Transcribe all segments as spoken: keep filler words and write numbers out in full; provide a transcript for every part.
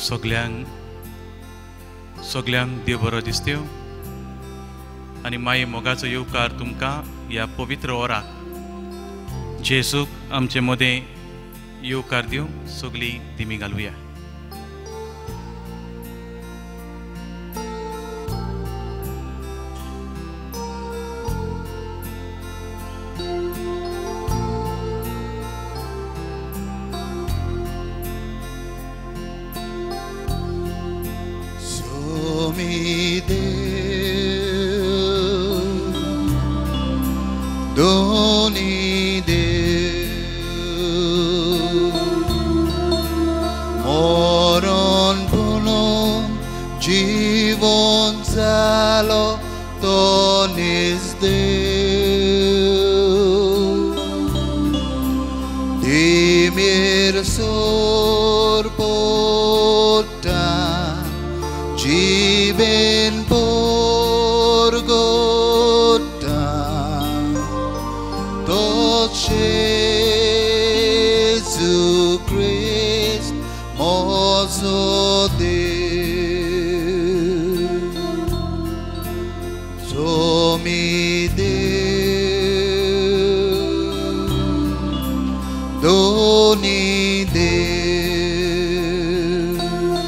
सगळ्यांक सगळ्यांक देव बरो दिसत्यो आनी माये मोगाचो येवकार तुमकां ह्या पवित्र वराक जेसूक आमचे मदें येवकार दिवं सगळीं तिमी घालुया. Doni Dev Moron punon Jivon zalo Tonis Dev Dimir sorpota Jiben porgota Jesus Christ, mozo Deus, somi Deus, doni Deus,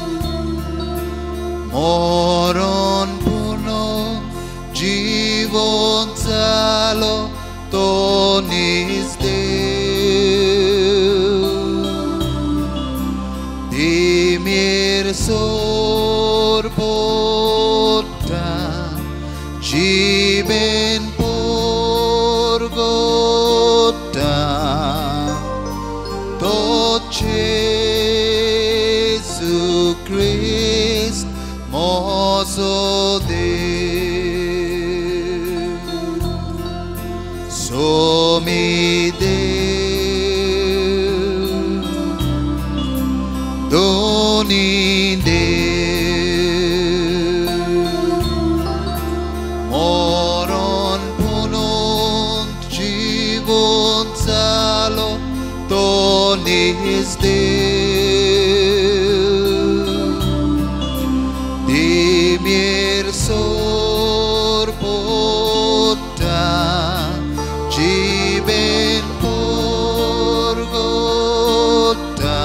moron puno, jivon zalo, tonis Dimir sorpota Jiben porgota To Jesus Christ mozo Deus Somi Deus Doni Deus Moron punon Jivon zalo Tonis Deus Dimir sorpota Jiben porgota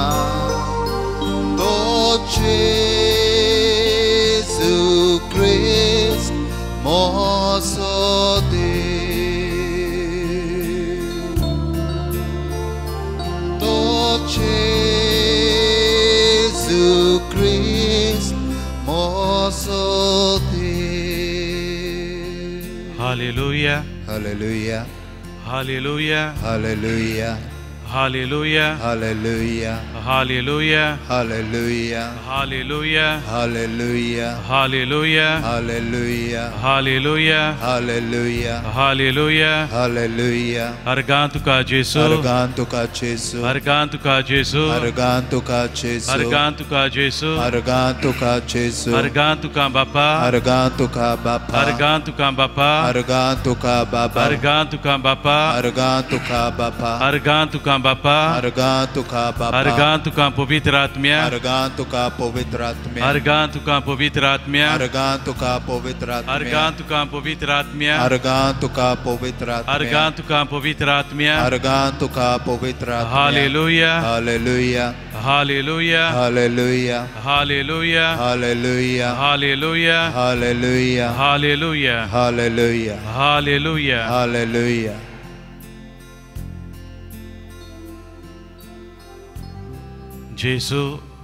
Jesus Christ, mozo Deus. To Jesus Christ, mozo Deus. Hallelujah. Hallelujah. Hallelujah. Hallelujah. Hallelujah. Hallelujah. Hallelujah. Hallelujah. Hallelujah. Hallelujah. Hallelujah. Hallelujah. Hallelujah. Hallelujah. Hallelujah. Hallelujah. Argantuka Jesu. Argantuka Jesu. Argantuka Jesu. Argantuka Jesu. Argantuka Jesu. Argantuka Jesu. Argantuka Bapa. Argantuka Bapa. Argantuka Bapa. Argantuka Baba. Argantuka Bapa. Argantuka Bapa. Argantuka Bapa. Argantuka Bapa. Argantuka Pavitra Atmya. Argantuka Pavitra Atmya. Argantuka Pavitra Atmya. Argantuka Pavitra Atmya. Argantuka Pavitra Atmya. Argantuka Pavitra Atmya. Argantuka Pavitra Atmya. Argantuka Pavitra Atmya. Hallelujah. Hallelujah. Hallelujah. Hallelujah. Hallelujah. Hallelujah. Hallelujah. Hallelujah. Hallelujah. Hallelujah. Hallelujah. Hallelujah. जेसू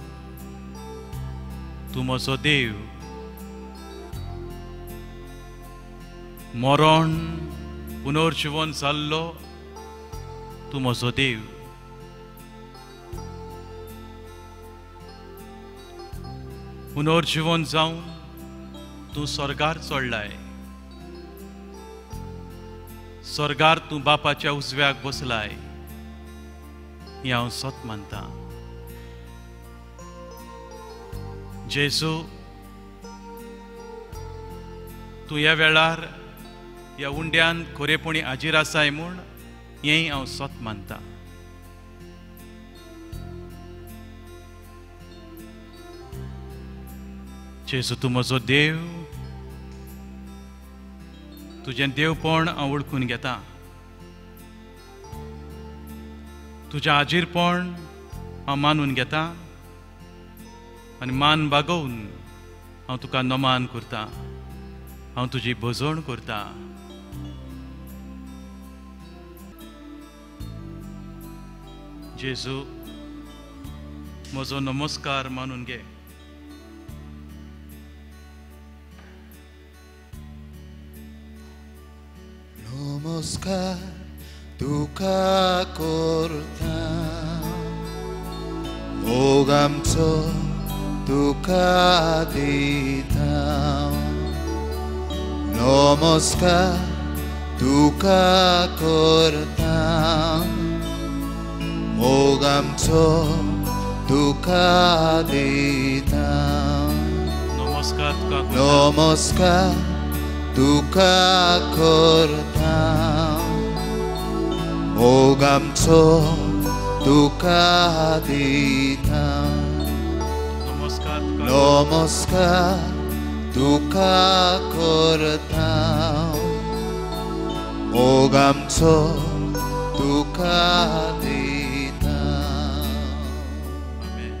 तू म्हजो देव मरण पुनर्जीवन जाल्लो तू म्हजो देव पुनर्जीवन जावन तू स्वर्गार चडलाय स्वर्गार तू बापाच्या उजव्याक बसलाय हें हांव सत मानता जेसू तू ह्या वेळार ह्या उंड्यान खरेपणी हाजीर आसाय म्हूण हेंय हांव सत मानता जेजू तूं म्हजो देव, तुजें देवपण हांव वळखून घेता. तुजें आजीरपण हांव मानून घेता आनी मान बागोवन हांव तुका नमान करता. हांव तुजी भजवण करता. जेजू म्हजो नमस्कार मानून घे. नमस्कार तुका करता, मोग आमचो तुका दिता. नमस्कार तुका करता, मोग आमचो तुका दिता. नमस्कार तुका नमस्कार तुका करता, मोग आमचो तुका दिता. नमस्कार तुका नमस्कार तुका करता, मोग आमचो तुका दिता. आमेन.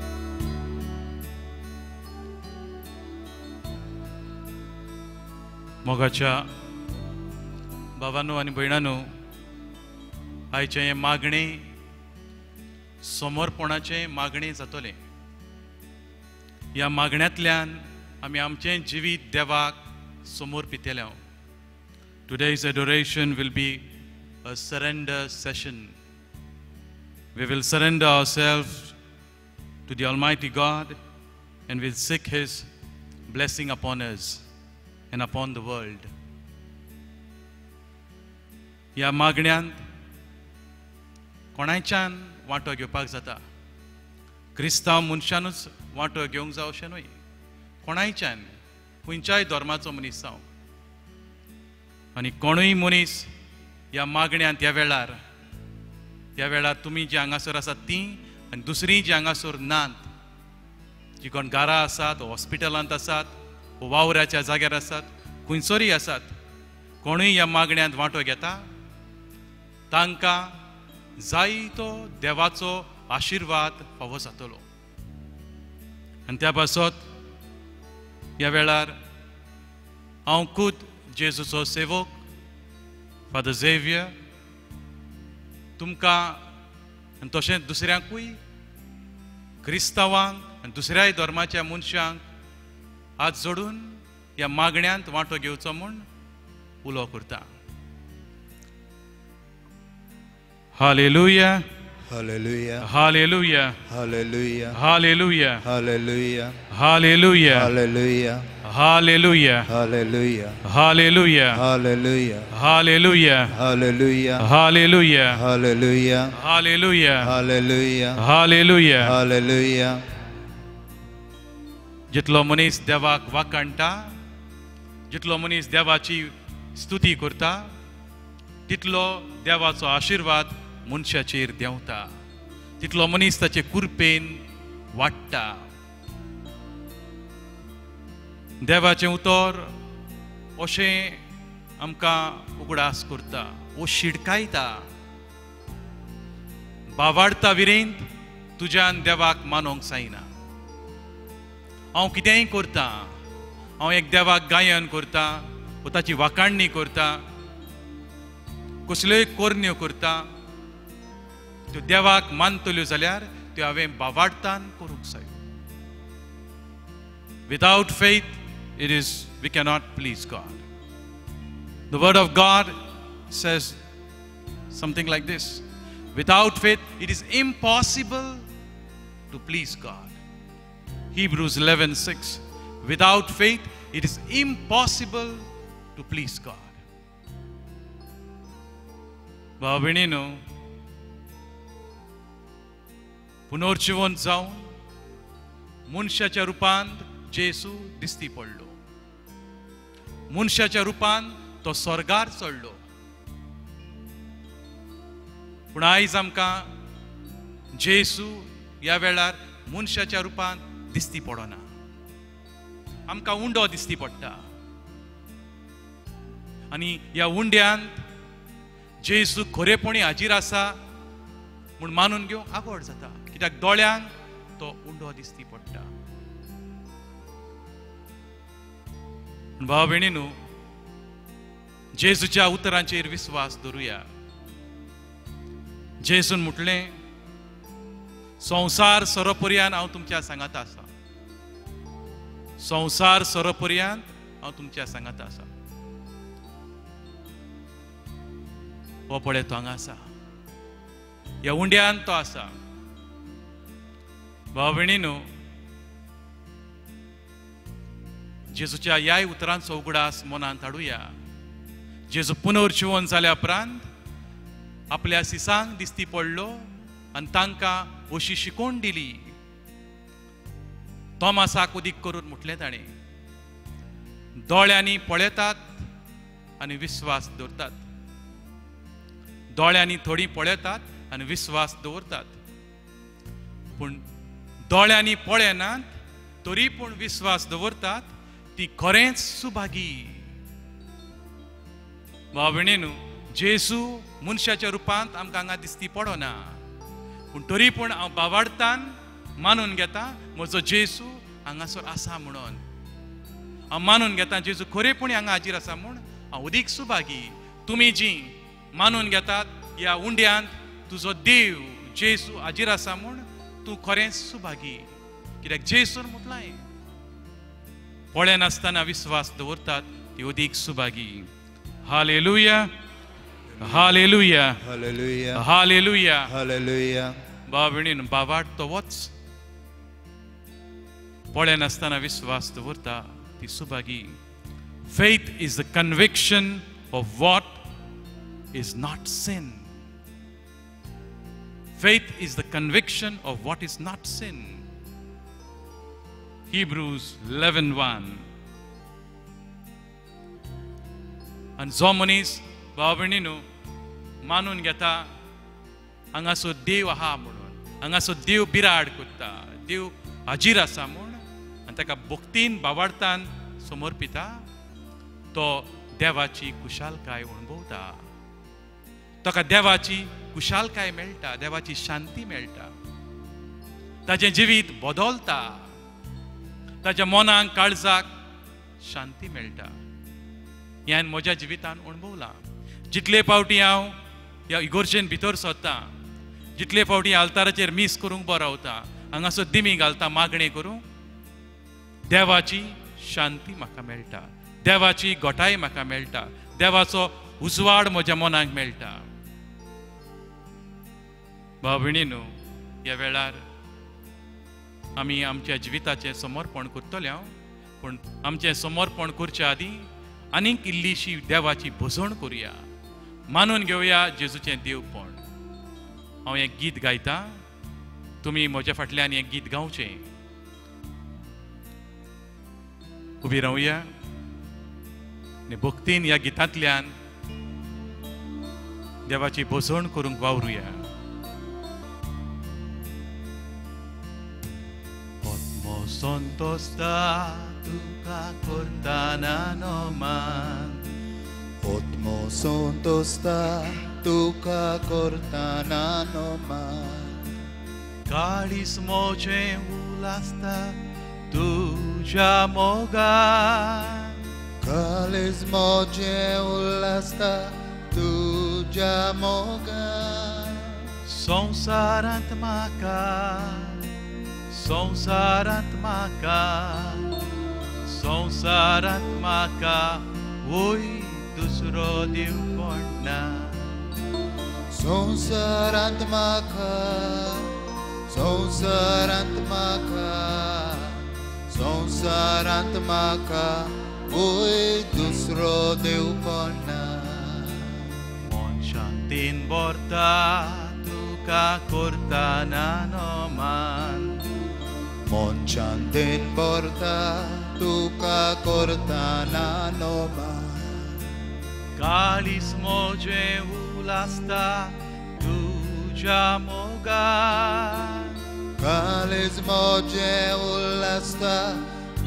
मोगाच्या भावांनो आनी भयणांनो, आयचें हें मागणें समर्पणाचें मागणें जातलें. ह्या मागण्यांतल्यान आमी आमचें जिवीत देवाक समर्पितले. Today's adoration will be a surrender session. We will surrender ourselves to the Almighty God and will seek His blessing upon us and upon the world. ह्या मागण्यांत कोणाच्यान वांटो घेवपाक जाता. क्रिस्तांव मनशानूच वांटो घेवंक जाय अशें न्हय. कोणायच्यान, खंयच्याय धर्माचो मनीस जावं. आनी कोणूय मनीस ह्या मागण्यांत ह्या वेळार ह्या वेळार तुमी जी हांगासर आसात तीं आनी दुसरीं जी हांगासर नात, जी कोण घरां आसात, हॉस्पिटलांत आसात, वावराच्या जाग्यार आसात, खंयसरूय आसात, कोणूय ह्या मागण्यांत वांटो घेता, तांकां जायतो देवाचो आशिर्वाद फावो जातलो. आनी त्या पासत ह्या वेळार हांव खूद जेजूचो सेवक फादर झेवियर तुमकां आनी तशेंच दुसऱ्यांकूय, क्रिस्तांवांक आनी दुसऱ्याय धर्माच्या मनशांक हात जोडून ह्या मागण्यांत वांटो घेवचो म्हूण उलो करता. Hallelujah, Hallelujah. Hallelujah, Hallelujah. Hallelujah, Hallelujah. Hallelujah, Hallelujah. Hallelujah, Hallelujah. Hallelujah, Hallelujah. Hallelujah, Hallelujah. Hallelujah, Hallelujah. Hallelujah, Hallelujah. Hallelujah. Hallelujah. जितलो मनीस देवाक वाखाणटा, जितलो मनीस देवाची स्तुती करता, तितलो देवाचो आशिर्वाद मनशाचेर देंवता. तितलो मनीस ताचे कुरपेन वाडटा. देवाचें उतर अशें आमकां उगडास करता, वो शिडकायता. बावाडता विरेंत तुज्यान देवाक मानोंक जायना. हांव कितेंय करता, हांव एक देवाक गायन करता, वा ताची वाखाणणी करता, कसल्योय कोरण्यो करता, त्यो देवाक मानतल्यो जाल्यार त्यो हांवें बावाडतान करूंक जाय. Without faith, it is we cannot please God. The word of God says something like this: without faith, it is impossible to please God. Hebrews eleven six. Without faith, it is impossible to please God. भाव भयणीनो, पुनर्जीवन जावन मनशाच्या रुपांत जेसू दिसती पडलो. मनशाच्या रुपांत तो स्वर्गार चडलो. पूण आयज आमकां जेसू ह्या वेळार मनशाच्या रुपांत दिसती पडना. आमकां उंडो दिसती पडटा आनी ह्या उंड्यांत जेजू खरेपणी हाजीर आसा म्हूण मानून घेवंक आवड जाता, कित्याक दोळ्यांक तो उंडो दिसती पडटा. भाव भयणीनो, जेजूच्या उतरांचेर विस्वास दवरुया. जेजून म्हटलें, संवसार सोरोपर्यंत हांव तुमच्या सांगात आसा. संवसार सोरोपर्यंत हांव तुमच्या सांगात आसा. हो पळय तो हांगा आसा, ह्या उंड्यान तो आसा. भाव भयणीनो, जेजूच्या ह्याय उतरांचो उगडास मनांत हाडुया. जेजू पुनर्जीवन जाल्या उपरांत आपल्या सिसांक दिसती पडलो आनी तांकां अशी शिकोवन दिली. तोमासाक उदीक करून म्हटलें ताणें, दोळ्यांनी पळयतात आनी विस्वास दवरतात. दोळ्यांनी थोडी पळयतात आनी विस्वास दवरतात, पूण दोळ्यांनी पळयनात तरी पूण विस्वास दवरतात ती खरेंच सुभागी. भाव भयणीनो, जेजू मनशाच्या रुपांत आमकां हांगा दिसती पडना, पूण तरी पूण हांव बावार्थान मानून घेता म्हजो जेजू हांगासर आसा म्हणून. हांव मानून घेता जेजू खरेपणी हांगा हाजीर आसा म्हूण हांव उदीक सुभागी. तुमी जी मानून घेतात ह्या उंड्यांत तुजो देव जेजू हाजीर आसा म्हूण तूं खरेंच सुभागी, कित्याक जेजून म्हटलां पळय नासतना विस्वास दवरतात ती उदीक Subhagi. Hallelujah, hallelujah, Hallelujah. Hallelujah. Hallelujah. भाव भयणीन, बावाट तो वच. पळय नासतना विस्वास दवरता ती Subhagi. Faith is the conviction of what is not sin. Faith is the conviction of what is not sin. Hebrews eleven one. And जो मनीस भाव भयणीनो मानून घेता हांगासर देव आहा म्हणून, हांगासर देव बिराड करता, देव हाजीर आसा म्हूण, आनी ताका भक्तीन बावार्थान समर्पिता, तो देवाची कुशालकाय अणभवता. ताका देवाची कुशालकाय मेळटा, देवाची शांती मेळटा, ताचें जिवीत बदलता, ताच्या मनाक काळजाक शांती मेळटा. हें हांवें म्हज्या जिवितान अणभवलां. जितले फावटी हांव ह्या इगोर्जेन भितर सरतां, जितले फावटी आल्ताराचेर मीस करूंक बरो रावता, हांगासर दिमी घालता मागणें करूंक, देवाची शांती म्हाका मेळटा, देवाची घोटाय म्हाका मेळटा, देवाचो उजवाड म्हज्या मनाक मेळटा. भाव भयणीनो, ह्या वेळार आमी आमच्या जिविताचें समर्पण करतले हांव, पूण आमचें समर्पण करच्या आदीं आनीक इल्लीशी देवाची भजवण करुया, मानून घेवया जेजूचें देवपण. हांव एक गीत गायतां, तुमी म्हज्या फाटल्यान एक गीत गावचें. उबी रावया आनी भक्तीन ह्या गितांतल्यान देवाची भजवण करूंक वावरुया. Santo sta tuka cortana no man. Otmo santo sta tuka cortana no man. Kalis moce ulasta tuja moga. Kalis moce ulasta tuja moga. Sansarant maka. संसारात म्हाका, संसारात म्हाका वोय दुसरो देव कोण ना. संसारात म्हाका, संसारात म्हाका, संसारात म्हाका वोय दुसरो देव कोण ना. मन शांतीन भरता तुका करतना नो मान. Mon शांतीन भरता तुका करतना नो मान. काळीज म्हजें उलासता तुज्या मोगान. काळीज म्हजें उलासता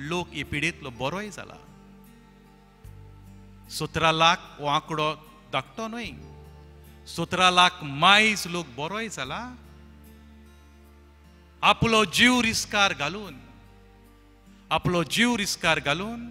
लोक हे पिडेंतलो बरोय जाला. सतरा लाख हो आंकडो धाकटो न्हय. सतरा लाख मायज लोक बरोय जाला. आपलो जीव रिस्कार घालून आपलो जीव रिस्कार घालून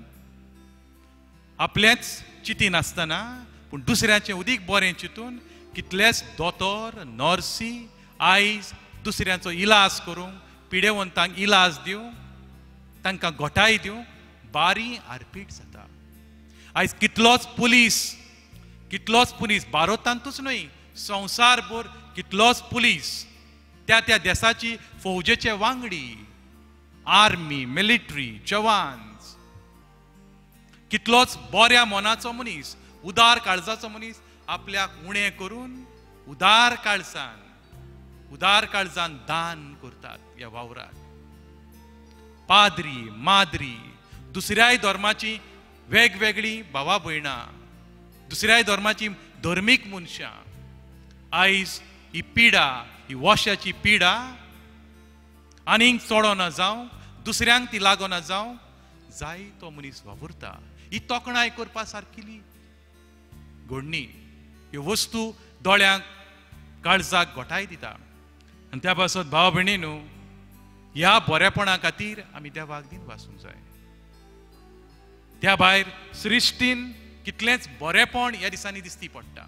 आपलेच चिंती नासतना पूण दुसऱ्याचें उदीक बरें चिंतून कितलेच दोतोर नर्सी आयज दुसऱ्याचो इलाज करूंक पिडेवंतांक इलाज दिवंक तांकां घोटाय दिवंक बारी आरपीट जाता. आयज कितलोच पुलीस कितलोच पुलीस भारतांतूच न्हय संवसारभर कितलोच पुलीस त्या त्या देशाची फौजेचे वांगडी आर्मी मिलिटरी जवान्स कितलोच बऱ्या मनाचो मनीस उदार काळजाचो मनीस आपल्याक उणें करून उदार काळजान उदार काळजान दान करतात ह्या वावराक. पाद्री माद्री दुसऱ्याय धर्माची वेगवेगळी भावा भयणां दुसऱ्याय धर्माची धर्मीक मनशां आयज ही पिडा ही वॉशाची पिडा आनीक चोडोना जावं दुसऱ्यांक ती लागोना जावं जाय तो मनीस वावुरता. ही तोखणाय करपा सारकिली घडणी. ह्यो वस्तू दोळ्यांक काळजाक घोटाय दिता. आनी त्या पासत भाव भयणीनो ह्या बरेपणा खातीर आमी देवाक दिन वाचूंक जाय. त्या भायर सृश्टीन कितलेंच बरेपण ह्या दिसांनी दिसती पडटा.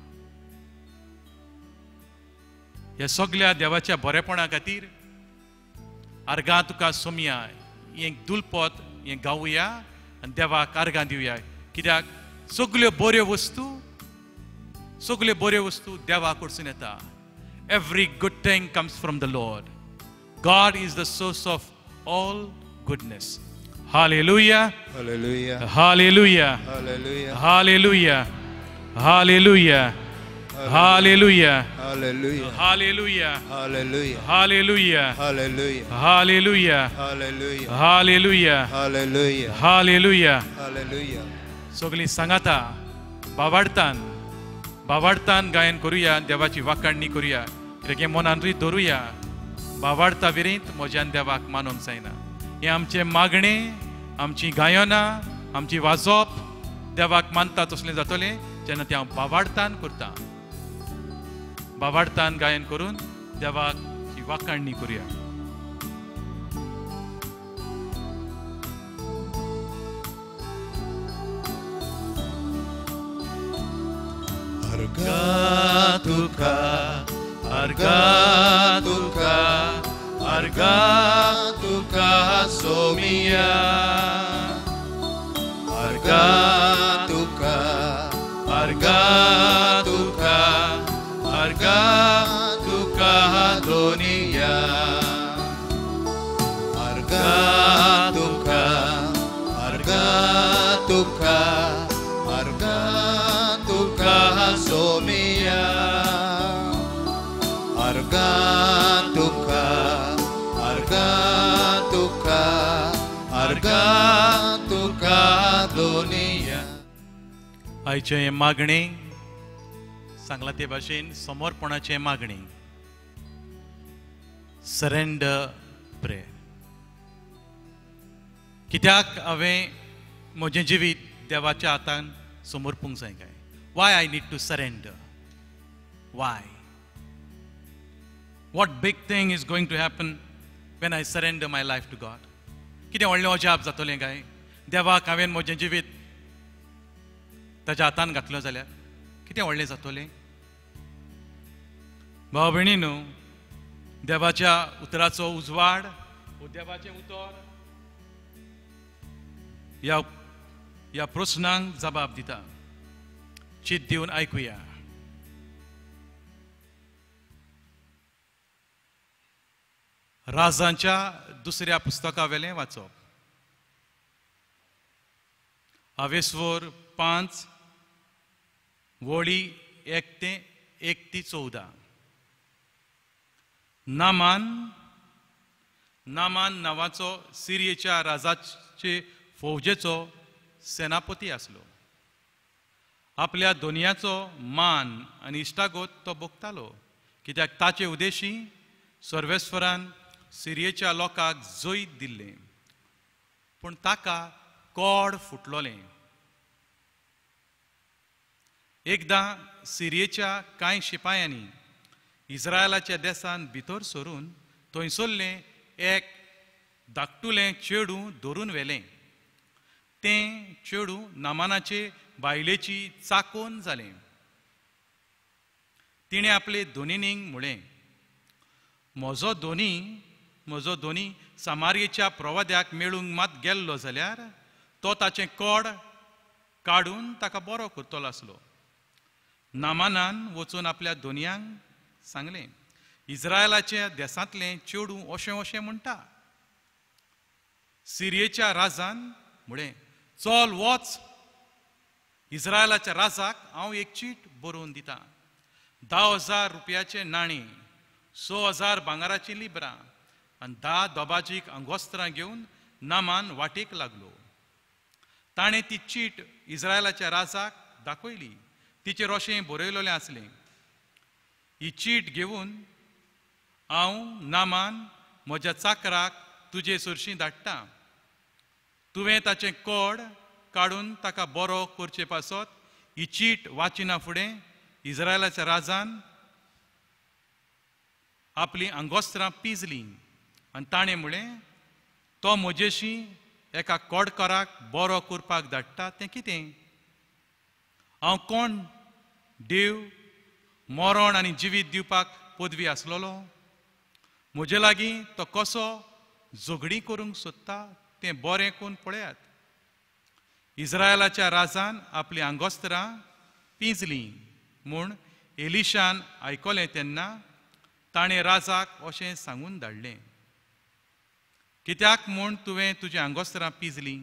ह्या सगळ्या देवाच्या बरेपणा खातीर आर्गां तुका सोमया हें दुलपत हें गावुया आनी देवाक आर्गां दिवया. कित्याक सगल्यो बऱ्यो वस्तू सगल्यो बऱ्यो वस्तू देवा कडसून येता. Every good thing comes from the Lord. God is the source of all goodness. Hallelujah. Hallelujah. Hallelujah. Hallelujah. Hallelujah. Hallelujah. Hallelujah. Hallelujah. Hallelujah. Hallelujah. Hallelujah. Hallelujah. Hallelujah. Hallelujah. Hallelujah. Hallelujah. Hallelujah. Hallelujah. सगळीं सांगाता बावाडतान बावाडतान गायन करुया देवाची वाखाणणी करुया. कित्याक मनांतूय धरुया बावाडता विरीत म्हज्यान देवाक मानूंक जायना. हें आमचें मागणें आमची गायनां आमची वाजोप देवाक मानता तसलें जातलें जेन्ना तें हांव बावाडतान करता. बावाडतान गायन करून देवाक ही वाखाणणी करुया. Arga tuka, arga tuka, arga tuka somia. Arga tuka, arga tuka, arga tuka dunia. Arga tuka, arga tuka, arga tuka somia. Arga tuka, arga tuka, arga tuka dunia. आयचे हे मागणे सांगला ते भाशेन समर्पणाचे मागणे सरेंडर प्रेयर. कित्याक हांवें म्हजें जिवीत देवाच्या हातान समर्पूंक जाय काय. Why I need to surrender? Why? What big thing is going to happen when I surrender my life to God? कितें व्हडलें अजाप जातलें काय देवाक हांवें म्हजें जिवीत ताच्या हातान घातलो जाल्यार कितें व्हडलें जातलें. भाव भयणीनो देवाच्या उतराचो उजवाड वो देवाचें उतर ह्या ह्या प्रस्नांक जबाब दिता. चित दिवन आयकुया. राजांच्या दुसऱ्या पुस्तका वेलें वाचप. आवेसवर पांच वळी एक ते एक ती चौदा. नामान नामान नांवाचो सिरियेच्या राजाचे फौजेचो सेनापती आसलो. आपल्या दोनयाचो मान आनी इश्टागोत तो भोगतालो कित्याक ताचे उद्देशी सर्वेस्वरान सिरियेच्या लोकांक जैत दिल्लें. पूण ताका कोड फुटलोलें. एकदां सिरियेच्या कांय शिपायांनी इस्रायलाच्या देशांत भितर सरून थंयसरलें एक धाकटुलें चेडूं धरून व्हेलें. तें चेडूं नामानाचे बायलेची चाकोन जालें. तिणें आपले दोनीनींक म्हळें, म्हजो दोनी म्हजो दोनी सामारियेच्या प्रवाद्याक मेळूंक मात गेल्लो जाल्यार तो ताचें कोड काडून ताका बरो करतलो आसलो. नामानान वचून आपल्या दोनयांक सांगलें, इस्रायलाच्या देशांतलें चेडूं अशें अशें म्हणटा. सिरियेच्या राजान म्हळें, चल वच, इस्रायलाच्या राजाक हांव एक चीट बरोवन दितां. धा हजार रुपयाचें नाणें, स हजार भांगाराची लिबरां आनी धा दोबाजीक आंगोस्त्रां घेवन नामान वाटेक लागलो. ताणें ती चीट इस्रायलाच्या राजाक दाखयली. तिचेर अशें बरयलोलें आसलें, ही चीट घेवन हांव नामान म्हज्या चाकराक तुजे सुरशीं धाडटां. तुवें ताचें कोड काडून ताका बरो करचे पासत ही चीट वाचिना फुडें इस्रायलाच्या राजान आपलीं आंगोस्त्रां पिजलीं आनी ताणें म्हळें, तो म्हजेशी एका कोडकाराक बरो करपाक धाडटा तें कितें? हांव कोण? देव मरण आनी जिवीत दिवपाक पदवी आसलोलो? म्हजे लागीं तो कसो झगडी करूंक सोदता तें बरें करून पळयात. इस्रायलाच्या राजान आपलीं आंगोस्त्रां पिंजलीं म्हूण एलिशान आयकलें तेन्ना ताणें राजाक अशें सांगून धाडलें, कित्याक म्हूण तुवें तुजीं आंगोस्त्रां पिंजलीं?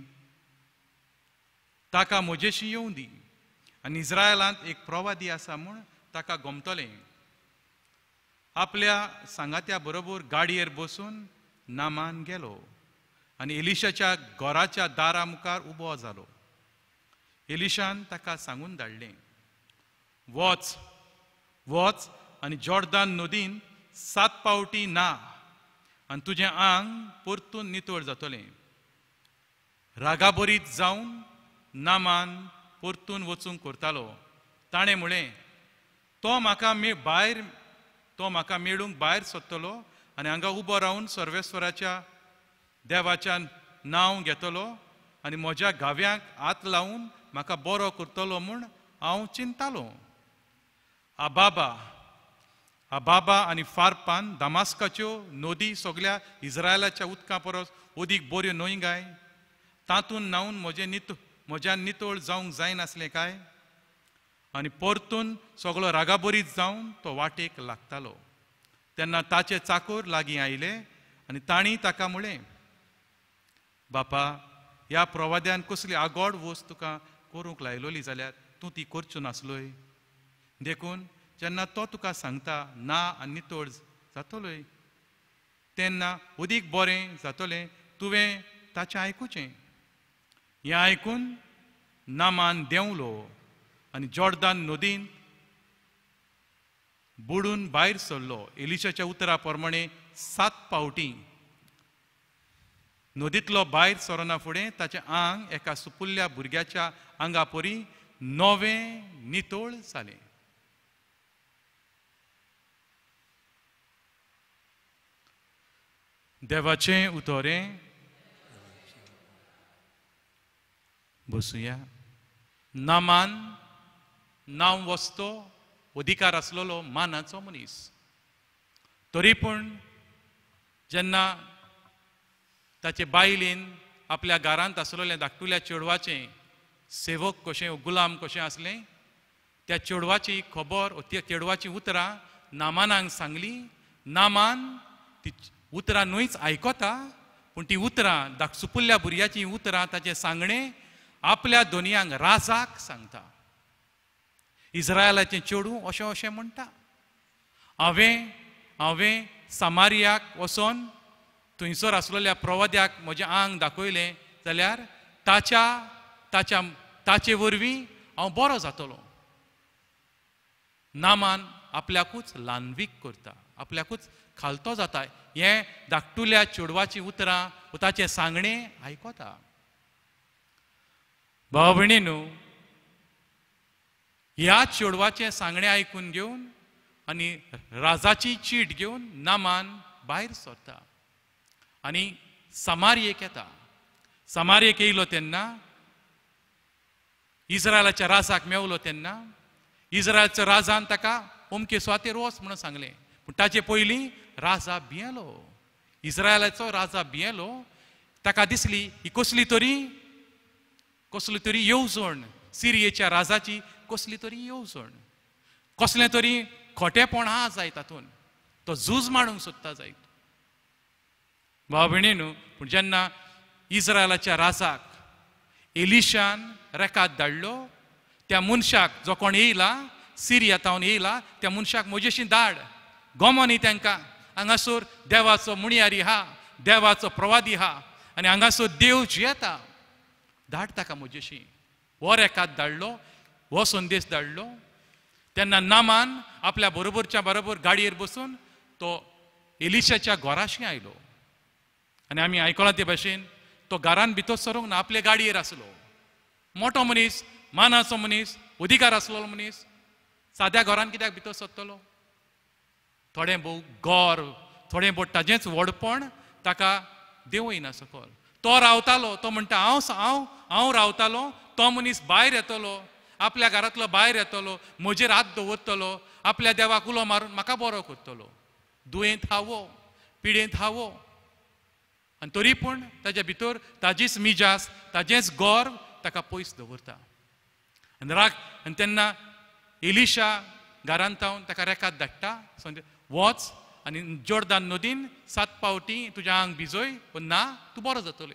ताका म्हजेशी येवं दी आनी इस्रायलांत एक प्रवादी आसा म्हूण ताका गमतलें. आपल्या सांगात्या बरोबर गाडयेर बसून नामान गेलो आनी एलिशाच्या घराच्या दारा मुखार उबो जालो. एलिशान ताका सांगून धाडलें, वच वच आनी जॉर्दान नदीन सात पावटी ना आनी तुजें आंग परतून नितळ जातलें. रागाबरीत जावन नामान परतून वचूंक करतालो. ताणें म्हळें, तो म्हाका मे भायर तो म्हाका मेळूंक भायर सरतलो आनी हांगा उबो रावन सर्वेस्वराच्या देवाच्या नांव घेतलो आनी म्हज्या घाव्यांक हात लावून म्हाका बरो करतलो म्हूण हांव चिंतालो. आबाबा आबाबा आनी फार्पान दामास्काच्यो नदी सगळ्या इस्रायलाच्या उदकां परस अदीक बऱ्यो न्हय काय? तातूंत न्हांवन म्हजें नित म्हज्यान नितळ जावंक जायनासलें काय? आनी परतून सगळो रागाबरीत जावन तो वाटेक लागतालो. तेन्ना ताचे चाकर लागीं आयले आनी तांणी ताका म्हळें, बापा, ह्या प्रवाद्यान कसली आगोड वस्त तुका करूंक लायलोली जाल्यार तूं ती करच्यो नासलोय. देखून जेन्ना तो तुका सांगता ना आनी नितळ जातलोय तेन्ना अदीक बरें जातलें तुवें ताचें आयकुचें. हें आयकून नामान देंवलो आनी जॉर्दान नदीन बुडून भायर सरलो. एलिशाच्या उतरा प्रमाणें सात पावटी नदींतलो भायर सरना फुडें ताचें आंग एका सुपुल्ल्या भुरग्याच्या आंगा परी नवें नितळ जालें. देवाचें उतोरें. बसुया. नामान नांव वस्तो अधिकार आसलोलो मानाचो मनीस. तरी पूण जेन्ना ताचे बायलेन आपल्या घरांत आसलोल्या धाकटुल्या चेडवाचें सेवक कशें गुलाम कशें आसलें त्या चेडवाची खबर त्या चेडवाची उतरां नामानाक सांगली. नामान ती उतरां न्हयच आयकता पूण ती उतरां धाक सुपुल्ल्या भुरग्याची उतरां ताचें सांगणें आपल्या दोनयांक राजाक सांगता. इस्रायलाचें चेडूं अशें अशें म्हणटा, हांवें हांवें सामारियाक वचोन थंयसर आसलेल्या प्रवाद्याक म्हजें आंग दाखयलें जाल्यार ताच्या ताच्या ताचे वरवीं हांव बरो जातलो. नामान आपल्याकूच ल्हानवीक करता, आपल्याकूच खालतो जाता. हें धाकटुल्या चेडवाची उतरां ताचें सांगणें आयकता. भाव भयणीनो, ह्या चेडवाचें सांगणें आयकून घेवन आनी राजाची चीट घेवन नामान भायर सरता आनी समार्येक येता. समार्येक येयलो तेन्ना इस्रायलाच्या राजाक मेवलो तेन्ना इस्रायलचो राजान ताका अमके सुवातेर वच म्हणून सांगलें. पूण ताचे पयलीं राजा भियेलो. इस्रायलाचो राजा भियेलो. ताका दिसली ही कसली तरी कसली तरी येवजण, सिरियेच्या राजाची कसली तरी येवजण, कसलें तरी खोटेपण आहा जाय तातूंत. तो झूज मारूंक सोदता जायत. भाव भयणीनो, पूण जेन्ना इस्रायलाच्या राजाक एलिशान रेखात धाडलो, त्या मनशाक जो कोण येयला सिरियांतावन येयला त्या मनशाक म्हजेशी धाड, गोमो न्ही तांकां, हांगासर देवाचो मुणयारी आहा, देवाचो प्रवादी आहा आनी हांगासर देव जियेता, धाड ताका म्हजेशी. हो रेखात धाडलो, हो संदेश धाडलो. तेन्ना नामान आपल्या बरोबरच्या बरोबर गाडयेर बसून तो एलिशाच्या घराशी आयलो. आनी आमी आयकलां ते भाशेन तो घरान भितर सरूंक ना, आपले गाडयेर आसलो. मोठो मनीस, मानाचो मनीस, अधिकार आसलेलो मनीस साद्या घरान कित्याक भितर सरतलो? थोडें भोव गोर, थोडें भोव ताजेंच व्हडपण ताका देंवयना सकल. तो रावतालो, तो म्हणटा हांव हांव हांव रावतालो, तो मनीस भायर येतलो, आपल्या घरांतलो भायर येतलो, म्हजेर हात दवरतलो, आपल्या देवाक उलो मारून म्हाका बरो करतलो. दुयेंत हावो, पिडेंत हावो, आनी तरी पूण ताच्या भितर ताजीच मिजास, ताजेंच गोर ताका पयस दवरता. आनी राग आनी तेन्ना एलिशा घरांत तावन ताका रेखात धाडटा, वच आनी जोर्दान नदीन सात पावटी तुज्या आंग भिजोय, पूण ना तूं बरो जातलो.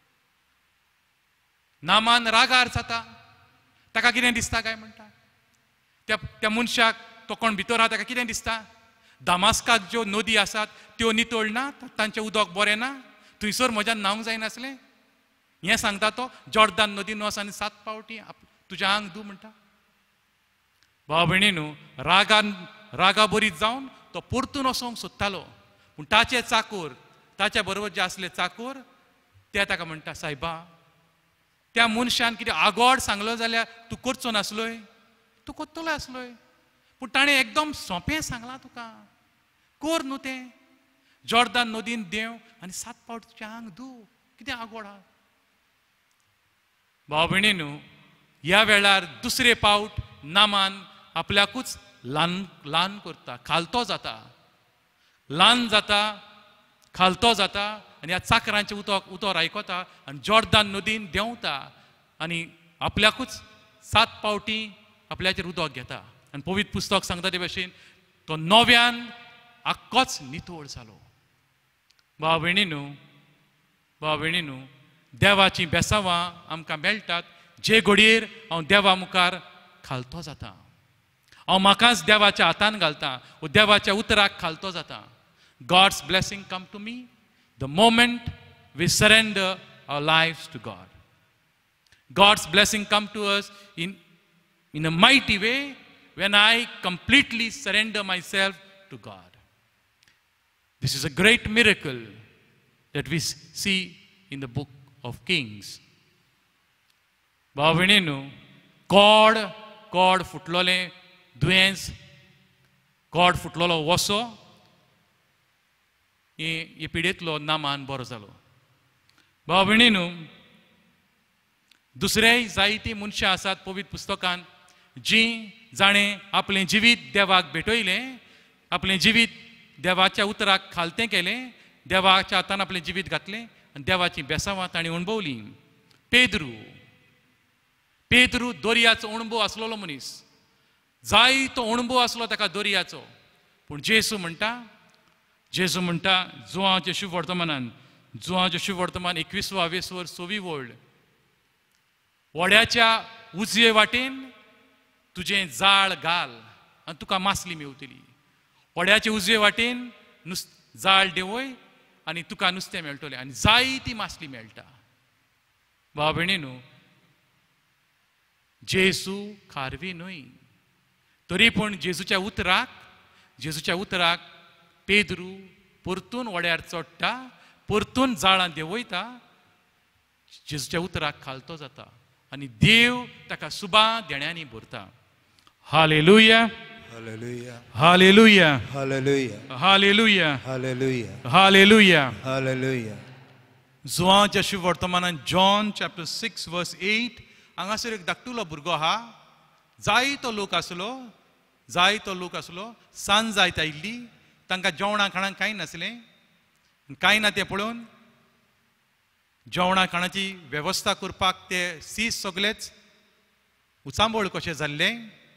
नामान रागार जाता. ताका कितें दिसता काय म्हणटा, त्या त्या मनशाक, तो कोण भितर आहा ताका कितें दिसता, दामास्काक ज्यो नदी आसात त्यो नितळ ना, तांचें उदक बरें ना, थंयसर म्हज्यान न्हावंक जायनासलें. हें सांगता तो, जोर्दान नदीन वच आनी सात पावटी तुज्या आंग धू म्हणटा. भाव भयणीनो, रागान रागा बरी जावन तो परतून वचोंक सोदतालो. पूण ताचे चाकूर, ताच्या बरोबर जे आसले चाकूर, ते ताका म्हणटा सायबा, त्या मनशान कितें आगोड सांगलो जाल्यार तूं करचो नासलोय, तूं करतलो आसलोय. पूण ताणें एकदम सोंपें सांगलां तुका, कर न्हू तें. जोर्दान नदीन देंव आनी सात पावट तुजें आंग धू, कितें आगोड आहा? भाव भयणीनो, ह्या वेळार दुसरे पावट नामान आपल्याकूच ल्हान ल्हान करता, खालतो जाता, ल्हान जाता, खालतो जाता आनी ह्या चाकरांचें उदक उतर आयकता आनी जोर्दान नदीन देंवता आनी आपल्याकूच सात पावटी आपल्याचेर उदक घेता. आनी पवित्र पुस्तक सांगता ते भाशेन तो नव्यान आख्खोच नितळ जालो. भाव भयणीनो, भाव भयणीनो, देवाची बेसांवां आमकां मेळटात जे घडयेर हांव देवा मुखार खालतो जाता, हांव म्हाकाच देवाच्या हातान घालता, वो देवाच्या उतराक खालतो जाता. God's blessing come to me the moment we surrender our lives to God. God's blessing come to us in, in a mighty way when I completely surrender myself to God. This is a great miracle that we see in the book of Kings. भाव भयणीनो, code code फुटलोले दुयेंस, code फुटलोलो वसो, हे पिडेंतलो Naaman बरो जालो. भाव भयणीनो, दुसरेय जायतीं मनशां आसात पवित्र पुस्तकांत जीं जाणें आपलें जिवीत देवाक भेटयलें, आपलें जिवीत देवाच्या उतराक खालतें केलें, देवाच्या हातान आपलें जिवीत घातलें आनी देवाची बेसांवां ताणीं अणभवलीं. पेद्रू पेद्रू दर्याचो अणभव आसलेलो मनीस, जायतो अणभव आसलो ताका दर्याचो. पूण जेसू म्हणटा, जेजू म्हणटा जुवांचे शुभ वर्तमानान, जुवांचे शुभ वर्तमान एकवीसवा वेसवर सोवी वळड, वड्याच्या उजवे वाटेन तुजें जाळ घाल आनी तुका मासली मेवतली. वड्याचे उजवे वाटेन नुस जाळ देंवय आनी तुका नुस्तें मेळटलें आनी जायती मासली मेळटा. भाव भयणीनो, जेजू खारवी न्हय, तरी पूण जेजूच्या उतराक जेजूच्या उतराक पेद्रू परतून वड्यार चडटा, परतून जाळां देंवयता, जेजूच्या उतराक खालतो जाता. आनी देव ताका सुबा देण्यांनी भरता. Hallelujah, Hallelujah. Hallelujah, Hallelujah. Hallelujah, Hallelujah. Hallelujah. Hallelujah. जुवांच्या शुभ वर्तमानान John chapter six verse eight हांगासर एक धाकटुलो भुरगो आहा. जायतो लोक आसलो, जायतो लोक आसलो. सांज जायत आयिल्ली, तांकां जेवणा खाणांक कांय नासलें. कांय ना तें पळोवन जेवणा खाणाची वेवस्था करपाक ते सीस सगळेच उचांबळ कशें जाल्लें.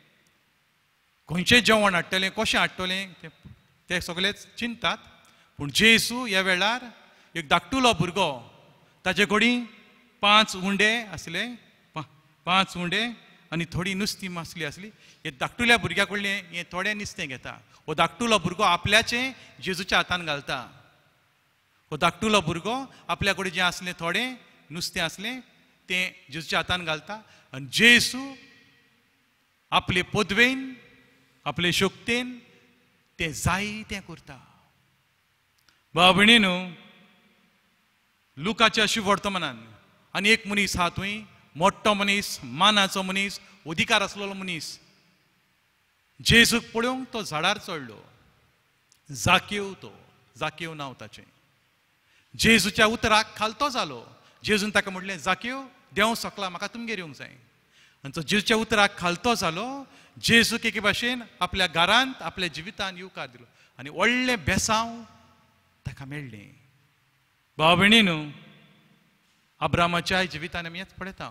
खंयचें जेवण हाडटलें, कशें हाडटलें ते सगळेच चिंतात. पूण जेजू ह्या वेळार एक धाकटुलो भुरगो, ताचे कडेन पांच उंडे आसले, पांच उंडे आनी थोडी नुस्तीं मासली आसली. हे धाकटुल्या भुरग्या कडलें हें थोडें नुस्तें घेता. हो धाकटुलो भुरगो आपल्याचें जेजूच्या हातान घालता. हो धाकटुलो भुरगो आपल्या कडेन जें आसलें थोडें नुस्तें आसलें तें जेजूच्या हातान घालता. आनी जेजू आपले पदवेन, आपले शक्तीन तें जाय तें करता. भाव भयणीनो, लुकाच्या शुभ वर्तमानान आनी एक मनीस आहा थंय, मोठो मनीस, मानाचो मनीस, अधिकार आसलेलो मनीस. जेजूक पळोवंक तो झाडार चडलो. जाकेव तो, जाकेव नांव ताचें. जेजूच्या उतराक खालतो जालो. जेजून ताका म्हटलें, जाकेव देंव सकला, म्हाका तुमगेर येवंक जाय. आनी तो जेजूच्या उतराक खालतो जालो. जेजूक एके भाशेन आपल्या घरांत, आपल्या जिवितांत येवकार दिलो आनी व्हडलें बेसांव ताका मेळ्ळें. भाव भयणीनो, अब्रामाच्या जिवितान आमी हेंच पळयता.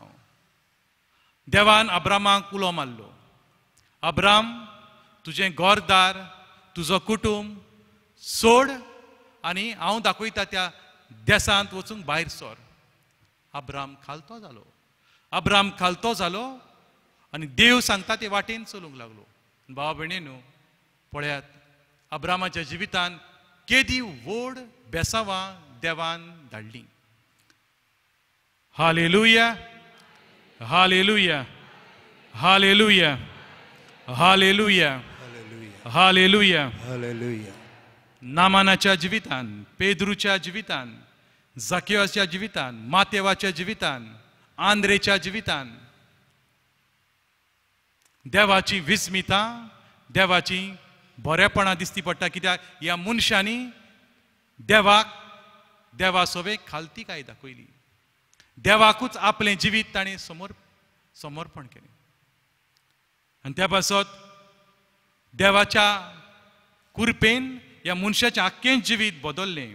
देवान अब्रामाक उलो मारलो, अब्राम तुजें घरदार, तुजो कुटुंब सोड आनी हांव दाखयता त्या देसांत वचूंक भायर सर. अब्राम खालतो जालो. अब्राम खालतो जालो आनी देव सांगता ते वाटेन चलूंक लागलो. भाव भयणीनो, पळयात, अब्रामाच्या जिवितान केदी व्हड बेसांवां देवान धाडलीं. Hallelujah, hallelujah, hallelujah, hallelujah, hallelujah. Hallelujah. नामानाच्या जिवितान, पेद्रूच्या जिवितान, जाकेवाच्या जिवितान, मातेवाच्या जिवितान, आंद्रेच्या जिवितान देवाची विस्मिता, देवाची बरेपणां दिसती पडटा. कित्याक ह्या मनशांनी देवाक, देवा सोबेक खालती काय दाखयली. देवाकूच आपलें जिवीत ताणें समोर समर्पण केलें. आनी त्या पासत देवाच्या कृपेन ह्या मनशाचें आख्खें जिवीत बदल्लें.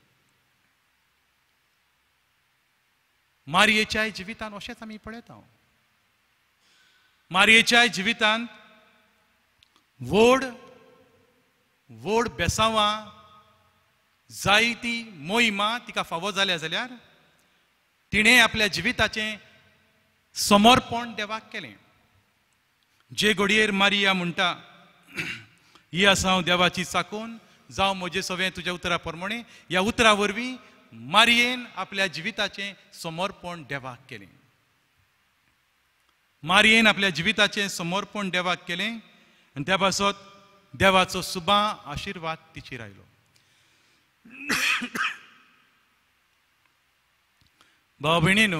मारयेच्या जिवितान अशेंच आमी पळयता. मारयेच्या जिवितांत व्हड व्हड बेसांवां, जायती मोहिमा तिका फावो जाल्या जाल्यार तिणें आपल्या जिविताचें समर्पण देवाक केलें. जे घडयेर मारिया म्हणटा, ही आसा हांव देवाची चाकून, जावं म्हजें सगळें तुज्या उतरा प्रमाणें, ह्या उतरा वरवीं मारयेन आपल्या जिविताचें समर्पण देवाक केलें. मारयेन आपल्या जिविताचें समर्पण देवाक केलें आनी त्या पासत देवाचो सुबां आशिर्वाद तिचेर आयलो. भाव भयणीनो,